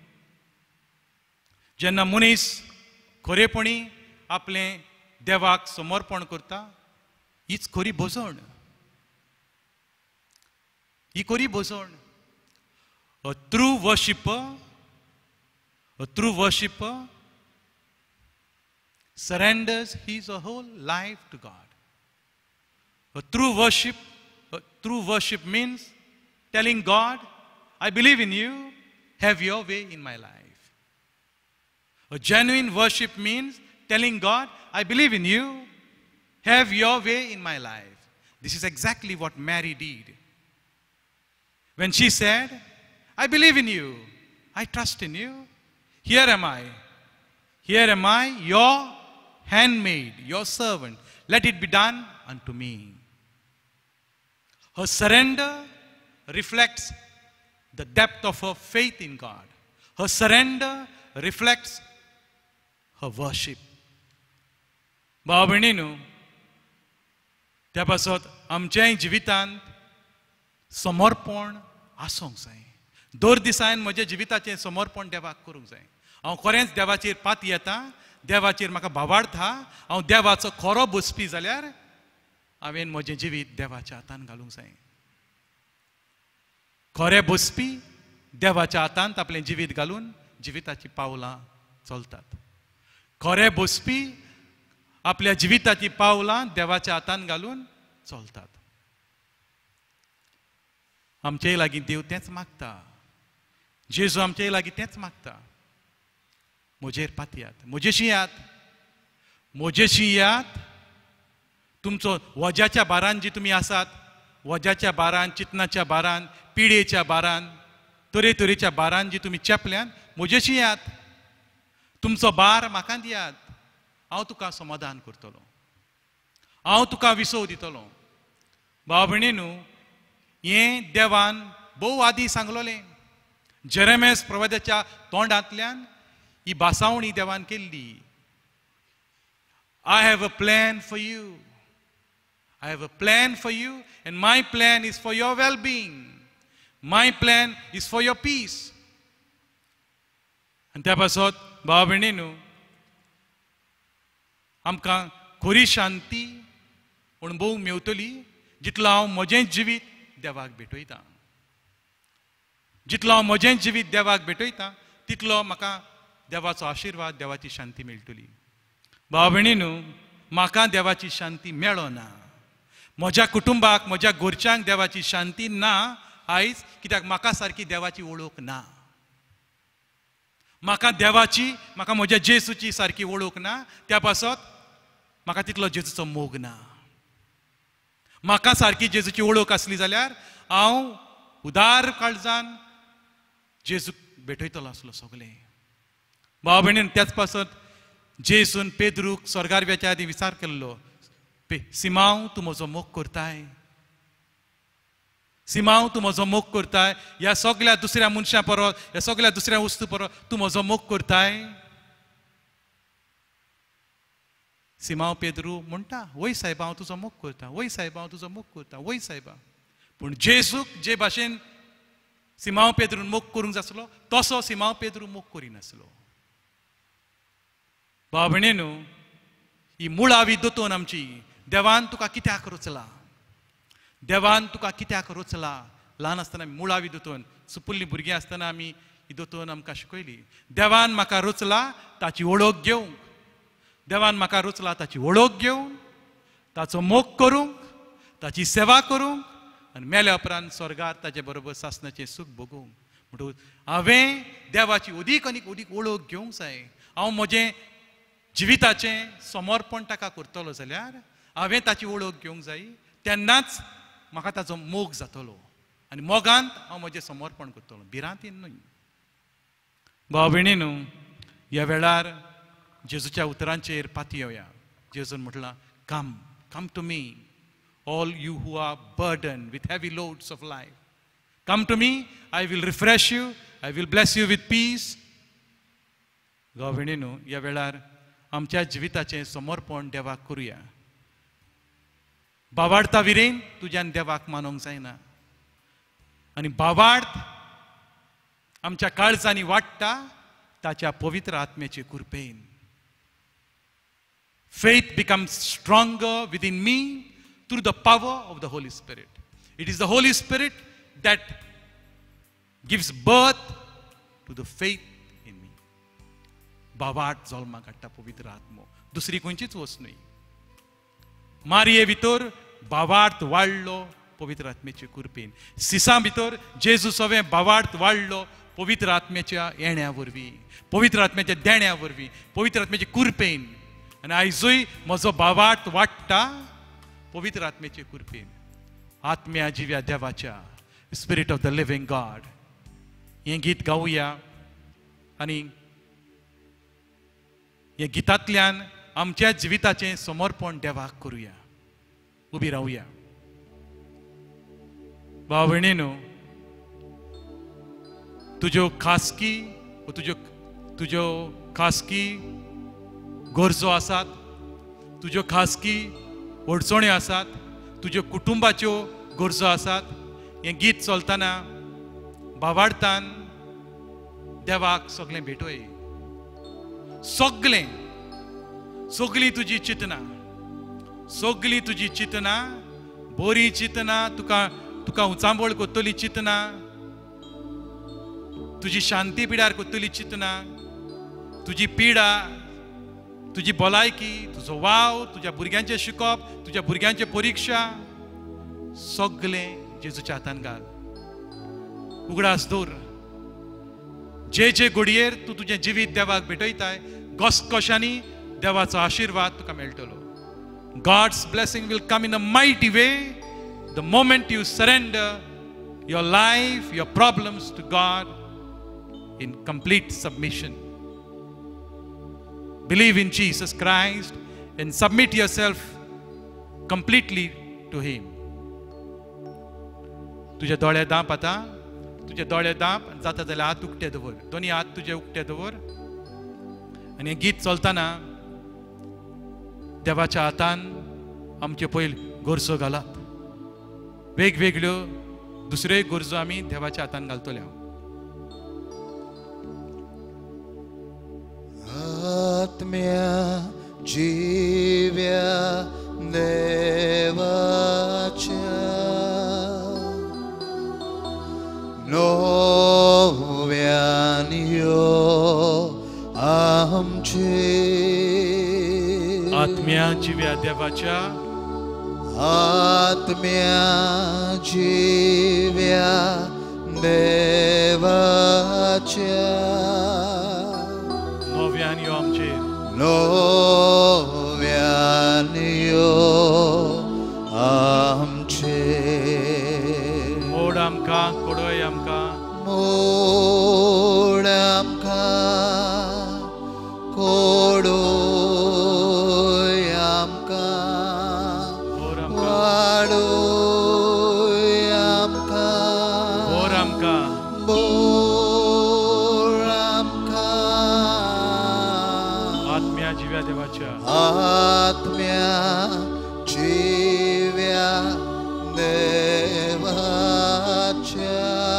जेन्ना मनीस खरेपणी आपलें देवाक समर्पण करता, हीच खरी भोसण. ही खरी भोसण. A true worshipper, a true worshipper surrenders his whole life to God. A true worship, a true worship means telling God, I believe in you, have your way in my life. A genuine worship means telling God, I believe in you, have your way in my life. This is exactly what Mary did. When she said, I believe in you, I trust in you, here am I, here am I, your handmaid, your servant, let it be done unto me. Her surrender reflects the depth of her faith in God. Her surrender reflects her worship. भाव भयणीनो, त्या पासत आमच्याय जिवितांत समर्पण आसूंक जाय. दर दिसान म्हज्या जिविताचें समर्पण देवाक करूंक जाय. हांव खरेंच देवाचेर पात येता, देवाचेर म्हाका भावार्था, हांव देवाचो खरो बसपी जाल्यार हांवें म्हजें जिवीत देवाच्या हातान घालूंक जाय. खरे बसपी देवाच्या हातांत आपलें जिवीत घालून जिविताची पावलां चलतात. खरे बसपी आपल्या जिविताची पावलां देवाच्या हातान घालून चलतात. आमचे लागीं देव तेंच मागता. जेजू आमचे लागीं तेंच मागता. म्हजेर पातयात, म्हजेशी यात, म्हजेशी यात. तुमचो वज्याच्या भारान जी तुमी आसात, वज्याच्या भारान, चिंतनाच्या भारान, पिडेच्या भारान, तरेतरेच्या भारान जी तुमी चेपल्यान, म्हजेशी यात. तुमचो भार म्हाका दियात. हांव तुका समाधान करतलो, हांव तुका विसव दितलो. भाव भयणीनो, हें देवान भोव आदी सांगलोलें. जेरेमेस प्रवाद्याच्या तोंडांतल्यान ही भासावणी देवान केल्ली. I have a plan for you, I have a plan for you, and my plan is for your well-being. My plan is for your peace. And त्या पासत भाव भयणीनो, आमकां खरी शांती अणभव मेवतली जितलो हांव म्हजें जिवीत देवाक भेटयतां. जितलो हांव म्हजें जिवीत देवाक भेटयतां तितलो म्हाका देवाचो आशिर्वाद, देवाची शांती मेळटली. भाव भयणीनो, म्हाका देवाची शांती मेळना. म्हज्या कुटुंबाक, म्हज्या घरच्यांक देवाची शांती ना आयज, कित्याक म्हाका सारकी देवाची वळख ना. म्हाका देवाची, म्हाका म्हज्या जेजूची सारकी वळख ना. त्या पासत म्हाका तितलो जेजूचो मोग ना. म्हाका सारकी जेजूची वळख आसली जाल्यार हांव उदार काळजान जेजूक भेटयतलो आसलो सगळें. भाव भयणीन, त्याच पासत जेजून पेद्रूक स्वर्गार वचच्या आदी विचार केल्लो, सिमांव तूं म्हजो मोग करताय, सिमांव तूं म्हजो मोग करताय. ह्या सगळ्या दुसऱ्या मनशां परस, ह्या सगळ्या दुसऱ्या वस्तू परस तूं म्हजो मोग करताय. सिमांव पेद्रू म्हणटा, वय सायब हांव तुजो मोग करता, वय सायब हांव तुजो मोग करता, वय सायब. पूण जेजूक जे भाशेन सिमांव पेद्रून मोग करूंक जाय आसलो तसो सिमांव पेद्रू मोग करिनासलो. भाव भयणीनो, ही मुळावी दोतोन आमची, देवान तुका कित्याक रचला, देवान तुका कित्याक रचला. ल्हान आसतना आमी मुळावी दोतोन, सुपुल्लीं भुरगीं आसतना आमी ही दोतोन आमकां शिकयली. देवान म्हाका रचला ताची वळख घेवंक, देवान म्हाका रचला ताची वळख घेवंक, ताचो मोग करूंक, ताची सेवा करूंक, आनी मेल्या उपरांत स्वर्गार ताचे बरोबर सासणाचें सूख भोगूंक. म्हणटूच हांवें देवाची अदीक आनीक अदीक वळख घेवंक जाय. हांव म्हजें जिविताचें समर्पण ताका करतलो जाल्यार हांवें ताची वळख घेवंक जाय. तेन्नाच म्हाका ताचो मोग जातलो आनी मोगांत हांव म्हजें समर्पण करतलो, भिरांतीन न्हय. भाव भयणीनो, ह्या वेळार जेजूच्या उतरांचेर पातयेवया. जेजून म्हटलां, come come to me all you who are burdened with heavy loads of life. Come to me, I will refresh you, I will bless you with peace. भाव भयणीनो, ह्या वेळार आमच्या जिविताचें समर्पण देवाक करुया. भावार्था विरेन तुज्यान देवाक मानूंक जायना. आनी भावार्थ आमच्या काळजांनी वाडटा ताच्या पवित्र आत्म्याचे कृपेन. Faith becomes stronger within me through the power of the Holy Spirit. It is the Holy Spirit that gives birth to the faith in me. भावार्थ जल्मा काडटा पवित्र आत्मो, दुसरी खंयचीच वस्त न्हय. मारये भितर भावार्थ वाडलो पवित्र आत्म्याचे कृपेन. सिसां भितर जेजू सवें भावार्थ वाडलो पवित्र आत्म्याच्या येण्या वरवीं, पवित्र आत्म्याच्या देण्या वरवीं, पवित्र आत्म्याचे कृपेन. आनी आयजूय म्हजो भावार्थ वाडटा पवित्र आत्म्याचे कृपेन. आत्म्या जिव्या देवाच्या, spirit of the living God. हें गीत गावया आनी ह्या गितांतल्यान आमच्या जिविताचें समर्पण देवाक करुया. उबी रावया. भाव भयणीनो, तुज्यो खासगी तुज्यो तुज्यो खासगी गरजो आसात, तुज्यो खासगी अडचण्यो आसात, तुज्यो कुटुंबाच्यो गरजो आसात. हें गीत चलतना भावार्थान देवाक सगळें भेटोय. सगळें सगळी तुजी चिंतना सगळी तुजी चिंतना बरी चिंतना तुका तुका उचांबळ कोत्तली चिंतना तुजी शांती पिड्यार कोत्तली चिंतना तुजी पिडा तुजी भलायकी तुजो वाव तुज्या भुरग्यांचें शिकप तुज्या भुरग्यांची परीक्षा सगळें जेजूच्या हातान घाल उगडास दवर जे जे घडयेर तूं तुजें जिवीत देवाक भेटयताय घसघशांनी देवाचो आशीर्वाद तुका मेळटलो. God's blessing will come in a mighty way the moment you surrender your life, your problems to God in complete submission. Believe in Jesus Christ and submit yourself completely to Him. तुझे दोळे दाप आता तुझे दोळे दाप जाता जाल्यार हात उक्ते दवर दोनी हात तुझे उक्ते दवर आनी गीत चलतना देवाच्या हातान आमचे पयल गरजो घालात वेगवेगळ्यो दुसऱ्यो गरजो आमी देवाच्या हातान घालतले. आत्म्या जिव्या देवाच्या नव्यान यो आमचे आत्म्या जिव्या देवाच्या आत्म्या जिव्या देवाच्या नव्यान यो आमचेर नव्यान यो आमचेर मोड आमकां कोडय आमकां मोड आमकां कोडय आमकां वाडय आमकां बोर आमकां बोर आमकां आत्म्या जिव्या देवाच्या आत्म्या जिव्या देवाच्या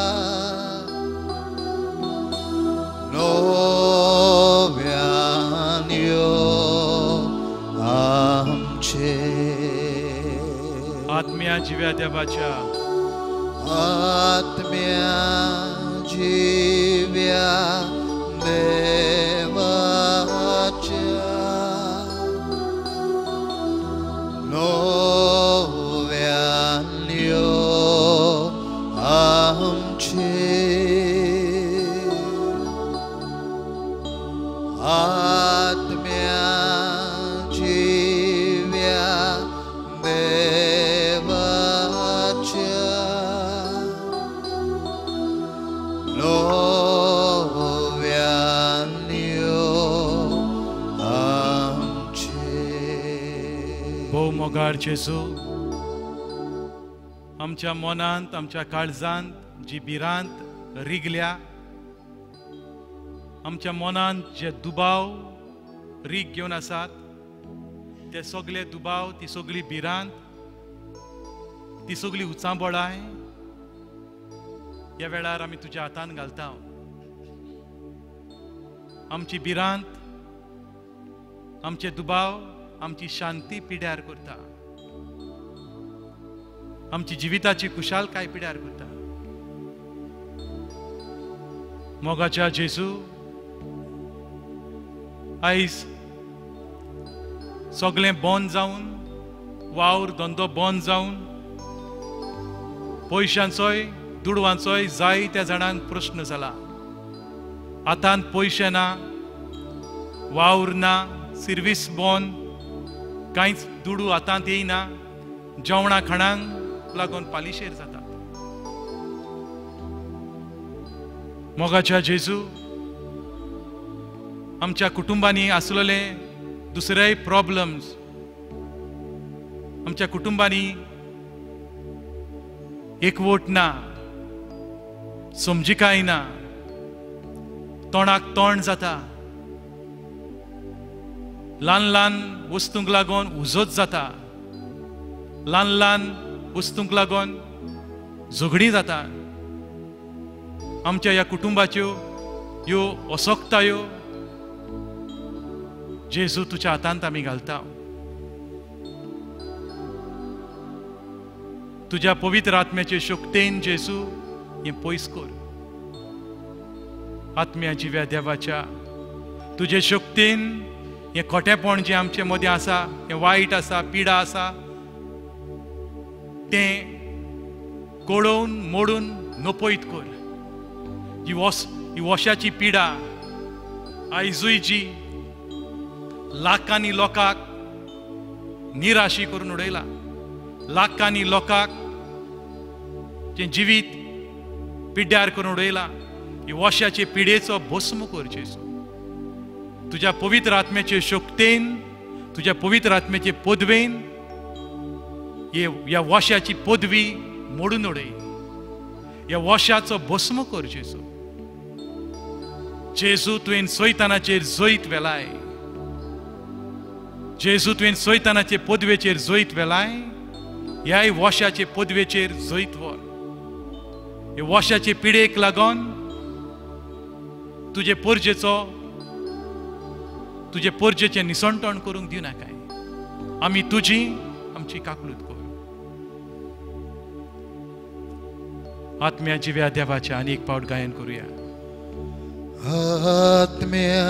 नव्यान यो आमचेर आत्म्या जिव्या देवाच्या आत्म्या जिव्या देवाच्या नव्यान यो आमचेर आत्म्या जिव्या देवाच्या नव्यान यो आमचेर. भोव मोगार जेजू आमच्या मनांत आमच्या काळजांत जी भिरांत रिगल्या आमच्या मनांत जे दुबाव रीग घेवन आसात ते सगळे दुबाव ती सगळी भिरांत ती सगळी उचांबळाय ह्या वेळार आमी तुज्या हातान घालता. आमची भिरांत आमचे दुबाव आमची शांती पिड्यार करता आमची जिविताची कुशालकाय पिड्यार करता. मोगाच्या जेजू आयज सगळें बंद जावन वावर धंदो बंद जावन पयशांचोय दुडवांचोय जाय त्या जाणांक प्रश्न जाला. हातांत पयशे ना वावर ना सर्वीस बंद कांयच दुडू हातांत येयना जेवणा खाणांक लागून पालिशेर जाता. मोगाच्या जेजू आमच्या कुटुंबांनी आसलेले दुसरेय प्रॉब्लेम्स आमच्या कुटुंबांनी एकवट ना समजिकाय ना तोंडाक तोंड जाता ल्हान ल्हान वस्तूंक लागून उजोत जाता ल्हान ल्हान वस्तूंक लागून झगडी जाता. आमच्या ह्या कुटुंबाच्यो ह्यो असोक्तायो जेजू तुझ्या हातांत आमी घालता. तुझ्या पवित्र आत्म्याचे शक्तीन जेजू हे पयस कर. आत्म्या जिव्या देवाच्या तुझे शक्तीन हे खोटेपण जे आमचे मदें आसा, हे वायट आसा, पिडा आसा, तें कोळोवन मोडून नपयत कर. ही वस ही वशाची पिडा आयजूय जी लाखांनी लोकांक निराशी करून उडयला, लाखांनी लोकांक जे जिवीत पिड्ड्यार करून उडयला, ही वशाचे पिडेचो भस्म कर जेजू. तुझ्या पवित्र आत्म्याचे शक्तीन, तुझ्या पवित्र आत्म्याचे पदवेन हे ह्या वशाची पदवी मोडून उडय. ह्या वशाचो भस्म कर जेजू. जेजू तुवें सैतानाचेर जैत वेलाय. जेजू तुवें सैतानाचे पदवेचेर जैत वेलाय. ह्याय वशाचे पदवेचेर जैत वर. हे वशाचे पिडेक लागोन तुझे परजेचो तुझे परजेचे निसंतण करूंक दिनाकाय. आमी तुजी आमची काकलूत कर. आत्म्या जिव्या देवाच्या आनी एक पावट गायन करूया. आत्म्या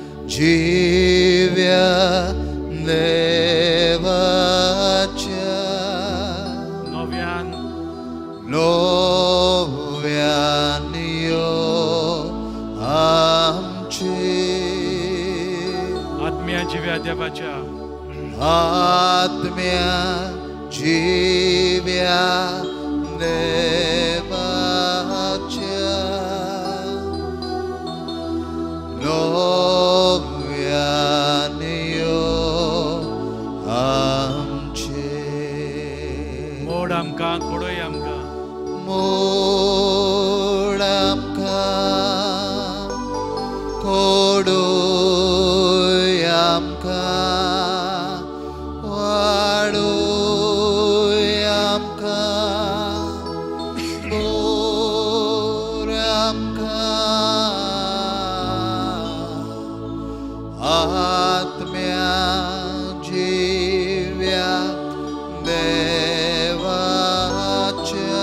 जिव्या देवाच्या नव्यान नव्यान यो आमचे. आत्म्या जिव्या देवाच्या आत्म्या जिव्या देवाच्या नव्यान यो आमचे. मोड आमकां कोडय आमकां मोड आमकां कोडूय आमकां वाडूय आमकां मोर आमकां. आत्म्या जिव्या देवाच्या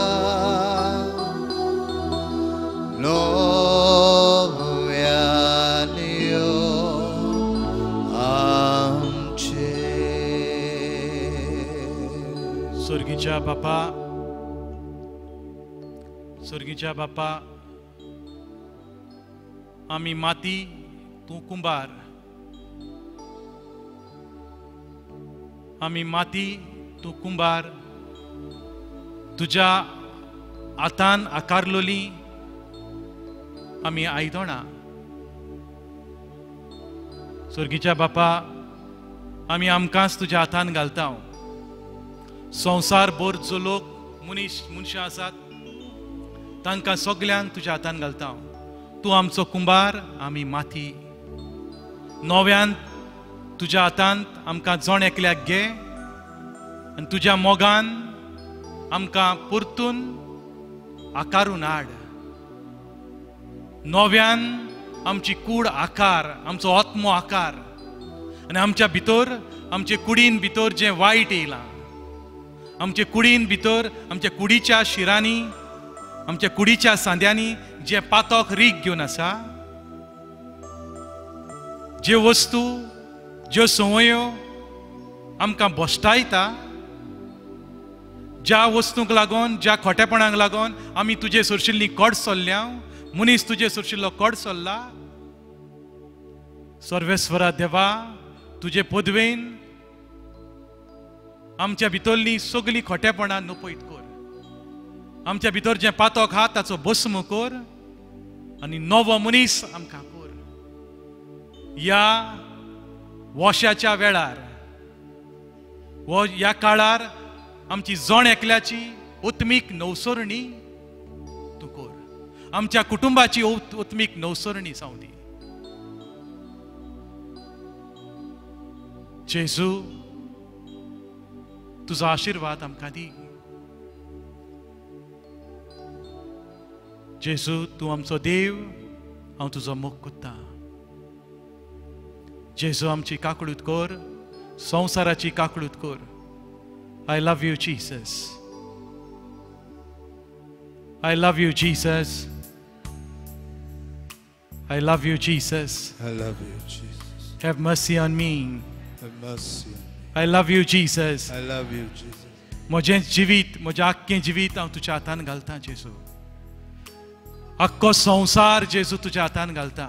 नव्यान यो आमचे. स्वर्गीच्या बापा, स्वर्गीच्या बापा, आमी माती, तूं कुंभार. आमी माती, तूं कुंभार. तुज्या हातान आकारलोली आमी आयदनां. स्वर्गीच्या बापा, आमी आमकांच तुज्या हातान घालता. संवसार भर जो लोक मनीस मनशां आसात तांकां सगल्यांक तुज्या हातान घालता. तूं आमचो कुंभार, आमी माती. नव्यान तुज्या हातांत आमकां जण एकल्याक घे आनी तुज्या मोगान आमकां परतून आकारून हाड. नव्यान आमची कूड आकार, आमचो आत्मो आकार आनी आमच्या भितर, आमचे कुडीन भितर जें वायट येयलां, आमचे कुडीन भितर, आमच्या कुडीच्या शिरांनी, आमच्या कुडीच्या सांद्यांनी जे पातोक रीग घेवन आसा, जे वस्तू, ज्यो संवयो आमकां भोश्टायता, ज्या वस्तूंक लागून, ज्या खोटेपणाक लागून आमी तुजे सरशिल्ली कोड सोल्ल्या, मनीस तुजे सरशिल्लो कोड सोल्ला. सर्वेस्वरा देवा, तुजे पदवेन आमच्या भितरली सगळी खोटेपणां नपयत कर. आमच्या भितर जें पातोक आहा ताचो भस्म कर आनी नवो मनीस आमकां कर. ह्या वशाच्या वेळार, वो ह्या काळार आमची जण एकल्याची ओत्मीक नवसरणी तूं कर. आमच्या कुटुंबाची ओत्मीक नवसरणी जावं दी. जेजू, तुजो आशिर्वाद आमकां दी. जेजू, तूं आमचो देव, हांव तुजो मोग कोत्ता. जेजू आमची काकळूत कर, संवसाराची काकळूत कर. I love you, Jesus. I love you, Jesus. I love you, Jesus. I love you, Jesus. Have mercy on me. Have mercy on me. I love you, Jesus. I love you, Jesus. म्हजें जिवीत, म्हजें आख्खें जिवीत हांव तुज्या हातान घालतां जेजू. आख्खो संवसार जेजू तुज्या हातान घालतां.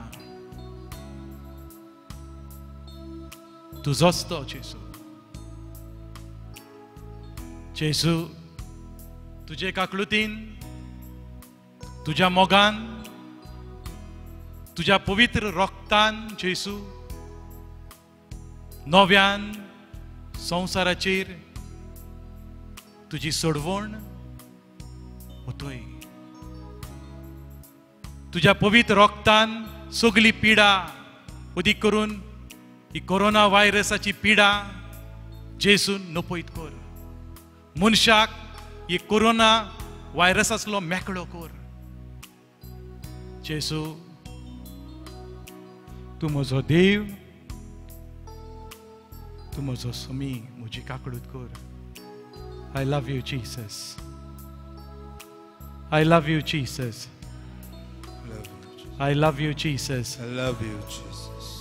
तुजोच तो जेजू. जेजू तुजे काकळुतीन, तुज्या मोगान, तुज्या पवित्र रोगतान जेजू नव्यान संवसाराचेर तुजी सोडवण वतोय. तुज्या पवित्र रोगतान सगली पिडा उदीक करून ही कोरोना व्हायरसाची पिडा जेजून नपयत कर. मनशाक ही कोरोना व्हायरसाचलो मेकळो कर. जेजू तूं म्हजो देव, तूं म्हजो समी, म्हजी काकळूत कर. I love you, Jesus. I love you, Jesus. I love you, Jesus. I love you, Jesus. I love you, Jesus.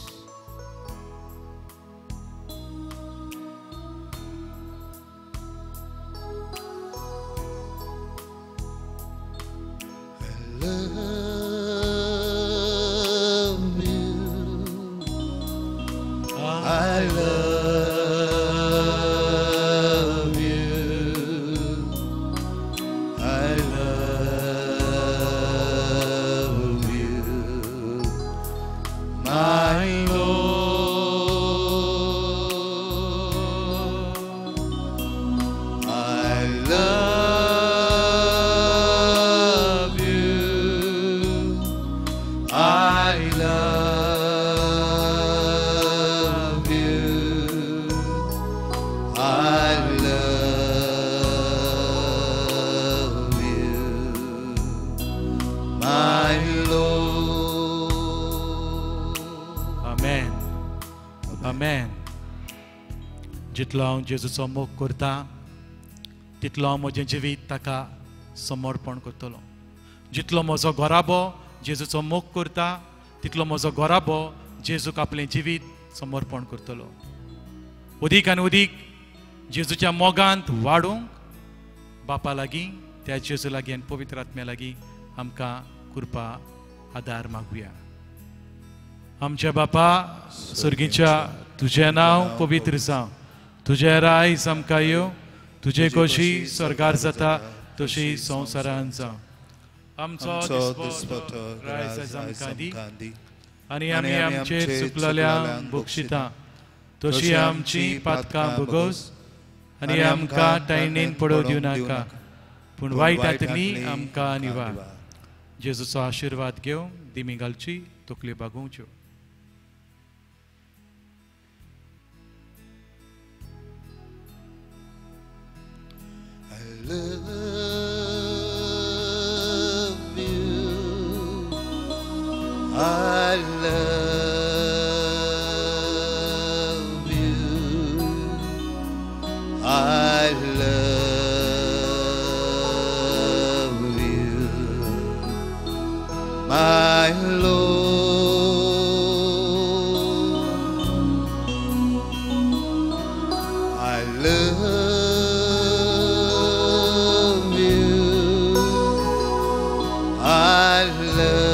I love you. I love you. I love you, my Lord. I love you. I love you. I love you, my Lord. Amen. Amen. जितलो हांव जेजूचो मोग करता तितलो हांव म्हजें जिवीत ताका समर्पण करतलो. जितलो म्हजो घोराबो जेजूचो मोग करता तितलो म्हजो घोराबो जेजूक आपलें जिवीत समर्पण करतलो. उदीक आनी उदीक जेजूच्या मोगांत वाडूंक बापा लागीं, त्या जेजू लागीं आनी पवित्र आत्म्या लागीं आमकां कृपा आदार मागुया. आमच्या बापा सुर्गीच्या तुजें नांव पवित्र जावं. तुजें रायज आमकां येवं. तुजे कशी स्वर्गार जाता तशी संवसारांत जावं. आमचो दिसपतो रायज आमकां दी आनी आमी आमचेर चुकलेल्यांक बक्षिता तशी आमची पातकां भोगोस आनी आमकां टायणीन पडोव दिवं नाका पूण वायटांतली आमकां निवार. जेजूचो आशिर्वाद घेवं दिमी घालची, तकली बागोवच्यो. I love you. I love you. I love you, my Lord. I love you. I love